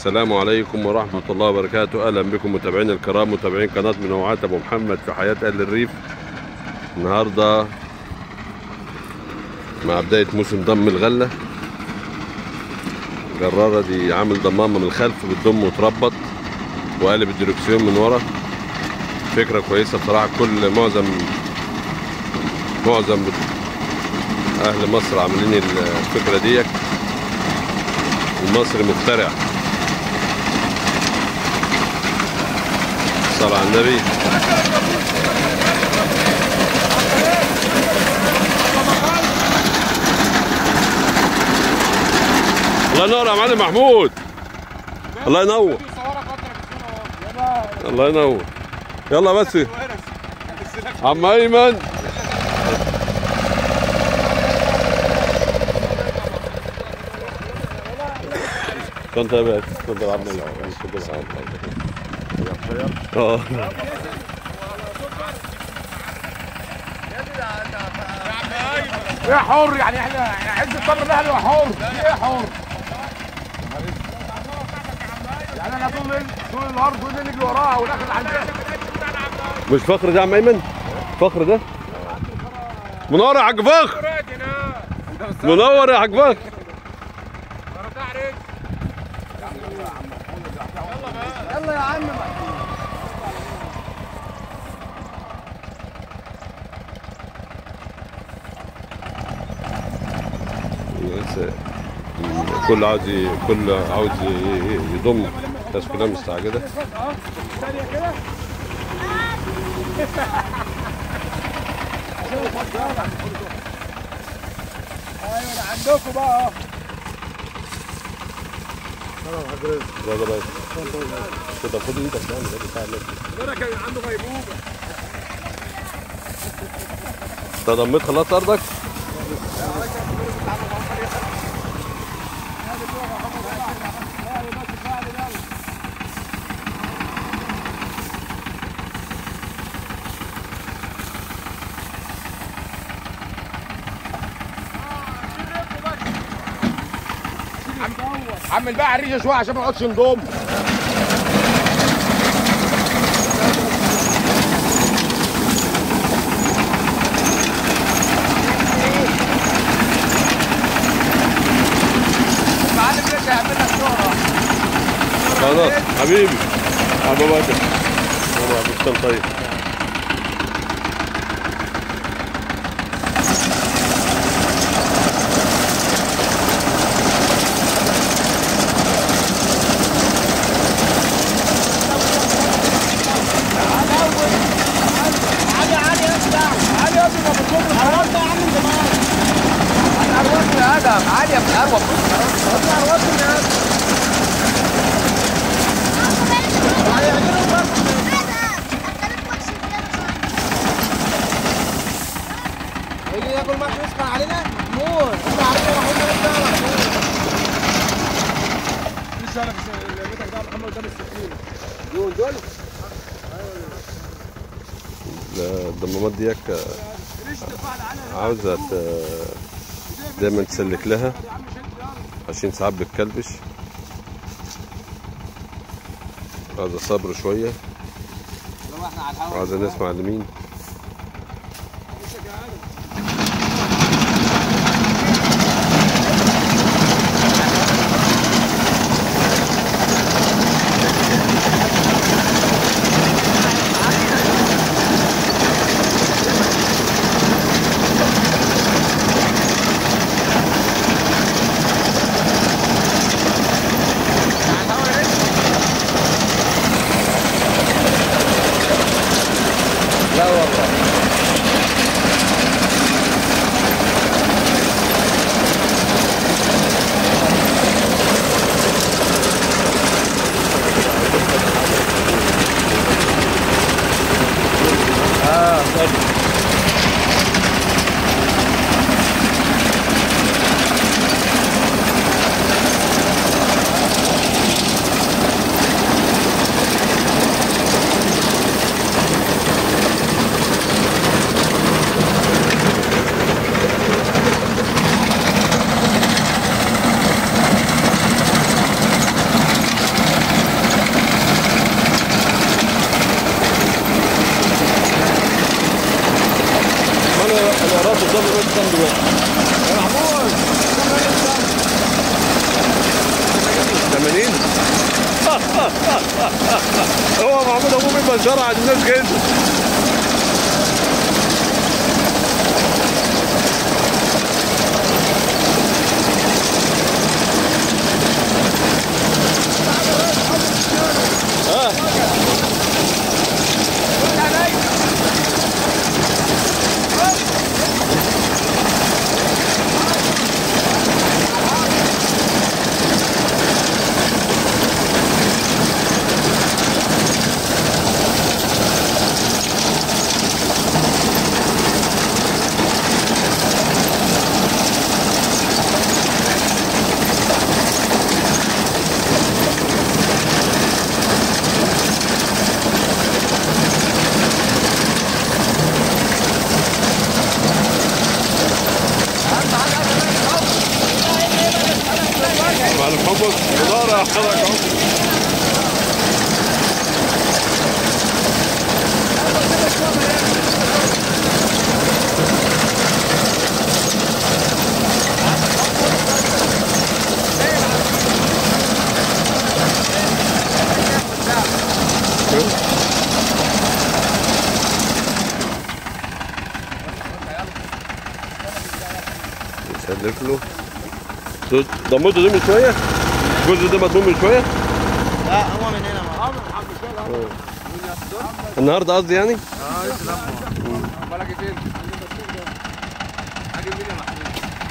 السلام عليكم ورحمة الله وبركاته. أهلا بكم متابعينا الكرام، متابعين قناة منوعات أبو محمد في حياة أهل الريف. النهاردة مع بداية موسم ضم الغلة. الجرارة دي عامل ضمامة من الخلف بتضم وتربط وقالب الدركسيون من ورا. فكرة كويسة بصراحة. معظم أهل مصر عاملين الفكرة ديت. المصري مخترع. صلى على النبي. الله ينور يا معلم محمود. الله ينور. الله ينور. يلا بس عم ايمن. كنت يا باشا كنت عم ايه حر يعني احنا عز الطبر ده اللي حر. ايه حر يعني انا طول النهار كل نجري وراها وداخل على البيت. مش فخر ده يا عم ايمن؟ فخر ده منور يا حاج فخر. منور يا حاج فخر. يلا يا عم. كل عاوز يضم. الناس كلها مستعجله. ايوه ده عندكم بقى. لا بس كده خد ايدك يعني ده بتاع ده كان عنده غيبوبه. انت ضميت خلاص ارضك؟ عمل بقى الريشه شويه عشان ما نقعدش نضم. المعلم لسه هيعمل لك صوره. خلاص حبيبي ابو بكر. ابو بكر طيب. عالية من الأروة. يجي ياكل معك يسخن علينا نور. انت علينا محمود لسه انا في بيتك ده محمد قدام السكين. دول الضمامات ديك عاوزة دايما تسلك لها عشان ساعات بتكلبش. عاوزة صبر شوية وعاوزة ناس معلمين. لا والله هو محمود ابوه بيبقى شرع الناس كده. معلم حمص خضار حركة. يسلف له. ضمته دي من شويه؟ الجزء ده مضمون من شويه؟ لا هو من هنا النهارده قصدي يعني؟ لسه بالك فين؟ هاجي مين يا محمود؟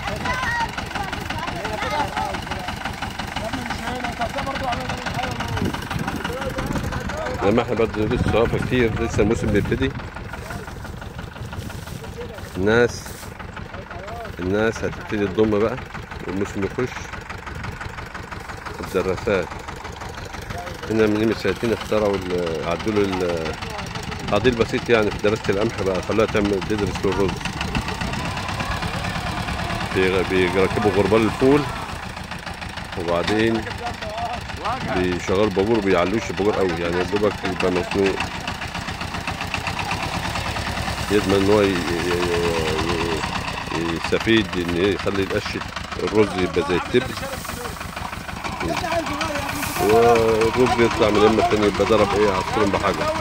لما احنا برضه لسه واقفه كتير، لسه الموسم بيبتدي. الناس هتبتدي تضم بقى والموسم يخش. الدراسات هنا من قيمة سنتين اخترعوا عدلوا تعديل بسيط يعني في دراسة القمح، بقى خلوها تدرس في الرز. بيركبوا غربال الفول وبعدين بيشغلوا باجور، بيعلوش الباجور قوي يعني يا دوبك يبقى مسنوق، يضمن ان هو يستفيد ان يخلي القش الرز يبقى زي التبن، والرز يطلع من اليمة التانية يبقى ضرب عصفور بحجر.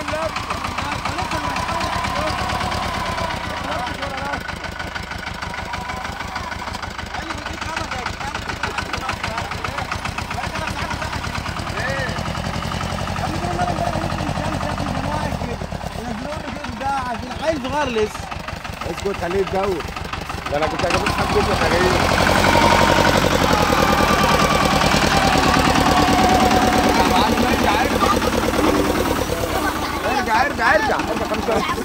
عيل صغير لسه. اسكت خليه يتجوز. ده انا كنت هجيب حد كله حاجه. ارجع 5